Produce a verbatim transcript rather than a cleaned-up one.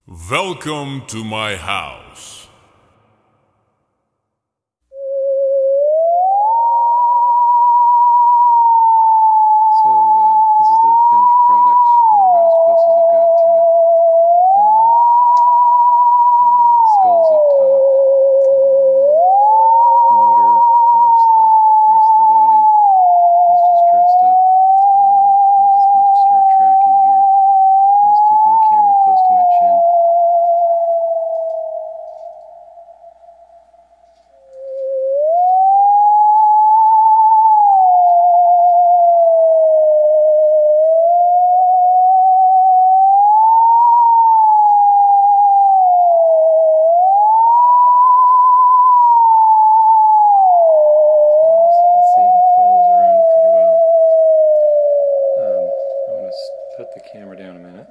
Welcome to my house. So uh, this is the finished product, or about as close as I've got to it. Um, uh, skulls up top on the motor. Here's the rest of the body. He's just dressed up. Um, he's going to start tracking here. I'm just keeping the camera close to my chin. Put the camera down a minute.